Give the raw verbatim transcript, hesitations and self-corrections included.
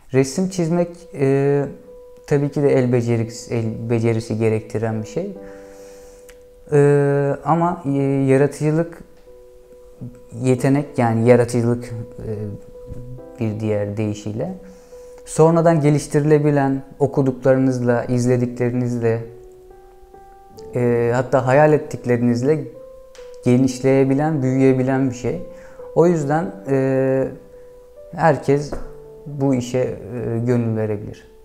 Resim çizmek e, tabii ki de el becerisi, el becerisi gerektiren bir şey. E, ama e, yaratıcılık yetenek, yani yaratıcılık e, bir diğer deyişiyle sonradan geliştirilebilen, okuduklarınızla, izlediklerinizle, e, hatta hayal ettiklerinizle genişleyebilen, büyüyebilen bir şey. O yüzden e, herkes bu işe e, gönül verebilir.